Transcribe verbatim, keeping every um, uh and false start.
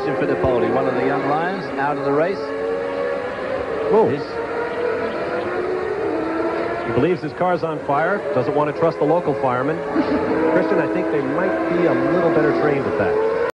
Christian Fittipaldi, one of the young lions, out of the race. Oh. He's He believes his car's on fire, doesn't want to trust the local fireman. Christian, I think they might be a little better trained at that.